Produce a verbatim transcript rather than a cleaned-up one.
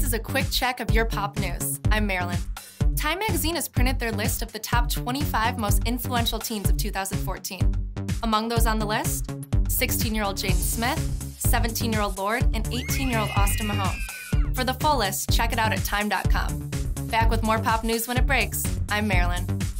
is a quick check of your pop news. I'm Marilyn. Time magazine has printed their list of the top twenty-five most influential teens of two thousand fourteen. Among those on the list, sixteen-year-old Jaden Smith, seventeen-year-old Lorde, and eighteen-year-old Austin Mahone. For the full list, check it out at time dot com. Back with more pop news when it breaks. I'm Marilyn.